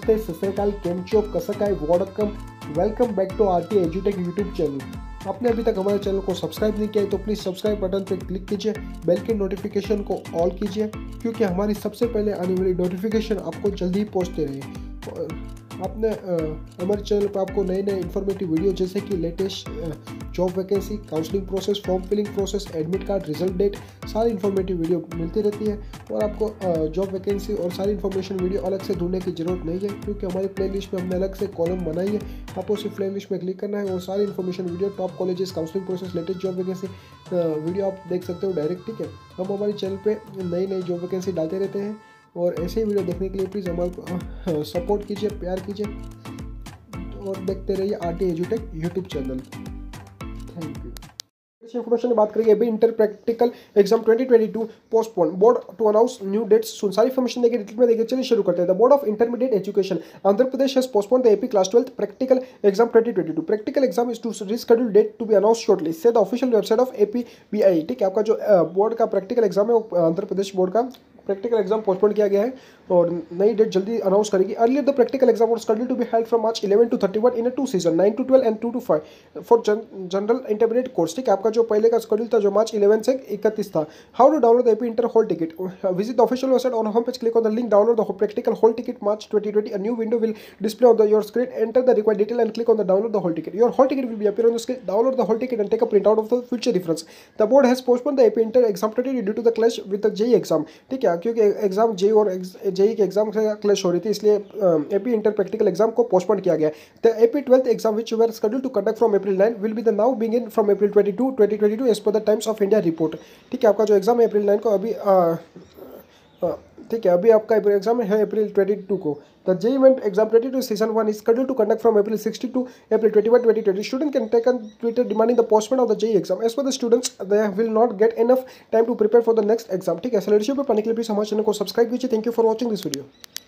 नमस्ते, सत श्री अकाल, केम छो, कसं काय, वॉडकम, वेलकम बैक टू आरटी एजुटेक यूट्यूब चैनल। आपने अभी तक हमारे चैनल को सब्सक्राइब नहीं किया है तो प्लीज़ सब्सक्राइब बटन पर क्लिक कीजिए, बेल के नोटिफिकेशन को ऑल कीजिए, क्योंकि हमारी सबसे पहले आने वाली नोटिफिकेशन आपको जल्दी ही पहुँचते रहे। आपने हमारे चैनल पर आपको नए नए इन्फॉर्मेटिव वीडियो जैसे कि latest job vacancy, counselling process, form filling process, admit card, result date, सारी इन्फॉर्मेटिव वीडियो मिलती रहती है। और आपको जॉब वैकेंसी और सारी इन्फॉर्मेशन वीडियो अलग से ढूंढने की ज़रूरत नहीं है, क्योंकि हमारी प्लेलिस्ट में हमने अलग से कॉलम बनाई है। आपको सिर्फ प्लेलिस्ट में क्लिक करना है और सारी information video, top colleges, counselling process, latest job vacancy video आप देख सकते हो डायरेक्ट। ठीक है, हम हमारे चैनल पर नई नई जॉब वैकेंसी डालते रहते हैं और ऐसे ही वीडियो देखने के लिए प्लीज़ हमारे सपोर्ट कीजिए, प्यार कीजिए और देखते रहिए आरटी एजुटेक यूट्यूब चैनल। Thank you. इस इन्फॉर्मेशन की बात करेंगे, अभी inter practical exam 2022 postpone, board to announce new dates soon. सारी इन्फॉर्मेशन देखिए, डिटेल में देखिए। चलिए शुरू करते हैं। The board of intermediate education Andhra Pradesh has postpone the AP class 12th practical exam 2022। Practical exam is to reschedule date to be announce shortly, says the official website of APBI। ठीक है, आपका जो बोर्ड का प्रैक्टिकल एग्जाम है वो Andhra Pradesh board का practical exam postpone किया गया है और नई डेट जल्दी अनाउंस करेगी। Earlier the practical exam was scheduled to be held from March 11 to 31 in 2 sessions 9 to 12 and 2 to 5 for general intermediate course. ठीक है, आपका जो पहले का शेड्यूल था जो March 11 से 31 था। How to download the AP inter hall ticket, visit the official website on home page, click on the link, download the practical hall ticket March 2020। A new window will display on your screen, enter the required detail and click on the download the hall ticket. Your hall ticket will be appear on the screen, download the hall ticket and take a print out of the future reference. The board has postpone the AP inter exam 2020 due to the clash with the JEE exam. ठीक है, क्योंकि exam JEE और JEE के exam से clash हो रही थी, इसलिए एपी इंटर प्रैक्टिकल एग्जाम को पोस्टपोन किया गया। The AP 12th exam which were scheduled to conduct from April 9 will be the now begin from April 22, 2022 as per the Times of India report. ठीक है, आपका जो एग्जाम है April 9 को अभी ठीक है, अभी आपका एग्जाम है April 22 को। The JEE Main exam 22 session 1 is scheduled to conduct from April 16 to April 21, 2020। Student can take on Twitter demanding the postpone of the JEE exam. As per the students they will not get enough time to prepare for the next exam. ठीक है, ऐसे leadership पे पाने के लिए please हमारे channel को subscribe कीजिए। Thank you for watching this video.